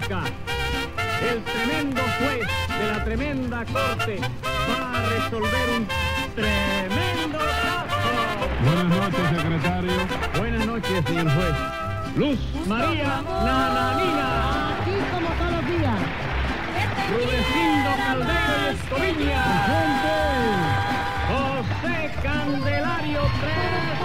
República, el tremendo juez de la tremenda corte, va a resolver un tremendo caso. Buenas noches, secretario. Buenas noches, señor juez. Luz María Nananina. Aquí como todos los días. Rudecindo Caldeiro y Escoviña. José Candelario Tres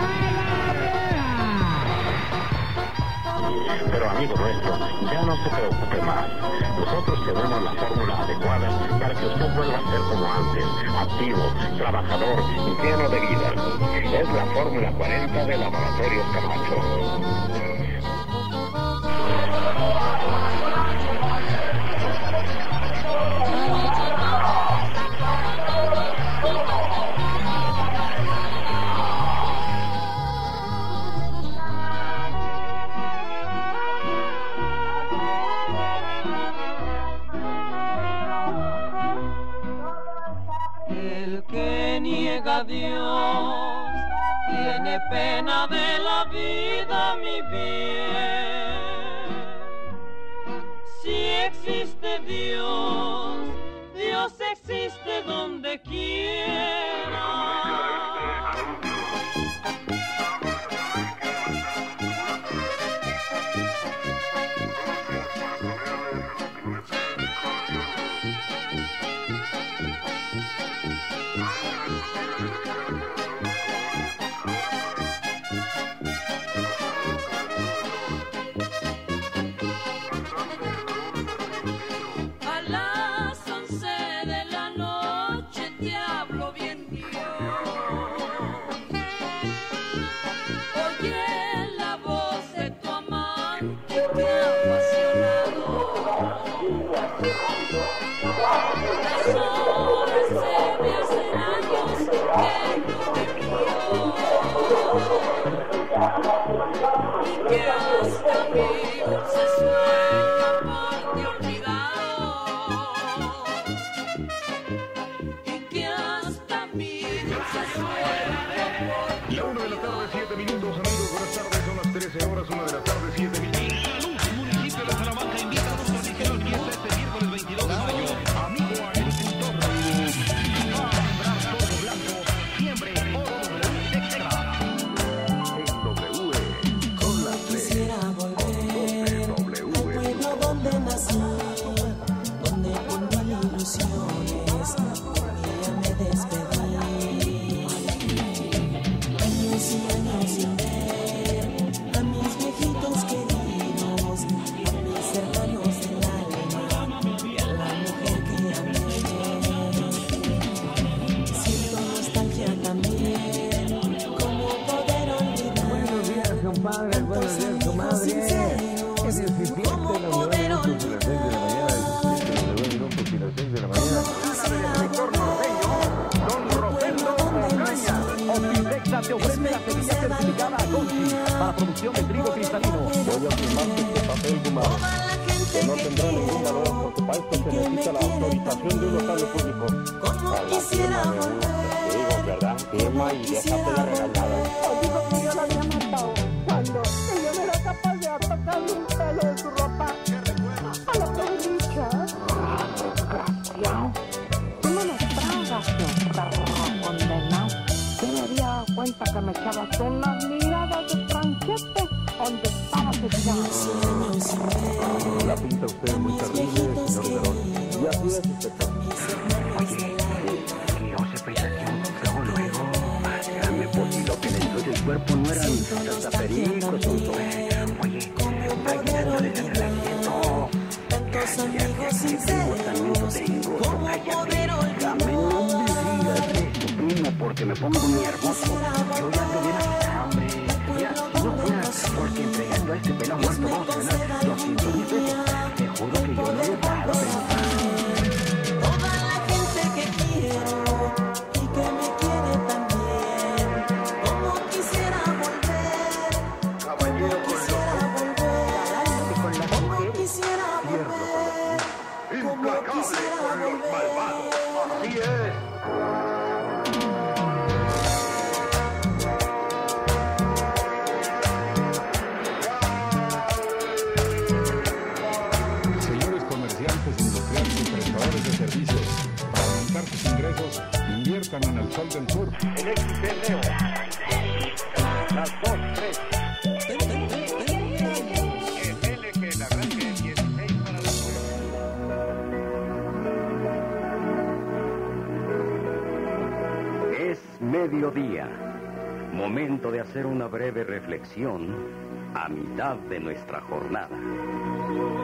Pero amigo nuestro, ya no se preocupe más. Nosotros tenemos la fórmula adecuada para que usted vuelva a ser como antes, activo, trabajador y lleno de vida. Es la fórmula 40 de Laboratorios Camacho. El que niega a Dios tiene pena de la vida, mi bien. Si existe Dios, Dios existe donde quiera. A las 11 de la noche te hablo bien Dios. Oye la voz de tu amante que apasionado. Las horas se me hacen años que no te miro. Y que hasta mi dulce sueño por ti olvidado. Y que hasta mi dulce sueño por ti La 1 de la tarde, 7 minutos, amigos. Buenas tardes, son las 13 horas, 1 de la tarde, 7 minutos. La Luz, municipio de Salamanca, invita a los callejeros fiesta este miércoles 22 de mayo. Amigo a el pintor. Va a sembrar todo blanco, siempre oro extra. En W, con las 3. Quisiera volver al pueblo donde nací, donde con mil ilusiones ya me despedí. Años y años sin ver a mis viejitos queridos, a mis hermanos del alma y a la mujer que amé. Siento nostalgia también, ¿cómo poder olvidar? Buenos días, compadre. Buenos días, comadre. Es el 17 de la mañana, de las 6 de la mañana, 17 minutos y las 6 de la mañana. del sector norteño, don Rosendo Ocaña. Optifexa te ofrece la semilla certificada a Conchi para producción de trigo cristalino. Voy a firmarte este papel, comadre, que no tendrá ningún valor porque para esto se necesita la autorización de un notable público. A la firma me gusta. Te digo, ¿verdad? Firma y déjate de regañada. Dijo que yo la había matado cuando ella no era capaz de atacarle un pelo de su ropa a la perricha. Desgraciado. Tú no me tragas, perro condenado. Yo me había dado cuenta que me echabas unas miradas de tranquete donde estabas echado. La pinta usted muy terrible, señor Verón. Y así es, inspector. Que yo se prestación, luego, válgame, porque lo que le entró del cuerpo no eran tazapericos, oye, dándole el aliento. Tantos amigos sinceros, ¿cómo poder olvidar? No me digas esto, primo, porque me pongo muy hermoso. Yo ya te hubiera quitado, hombre. Mira, si no fuera porque entregando a este pelón muerto vamos a ganar 200,000 pesos. Te juro que yo no le paro, Toda la gente que quiero y que me quiere también, como quisiera volver, Caballero con como quisiera volver, implacable con los malvados. Así es. de servicios. Para aumentar sus ingresos, inviertan en el Sol del Sur. El XLEO. Las 2, 3. Que el arranque 16 para la Es mediodía. Momento de hacer una breve reflexión a mitad de nuestra jornada.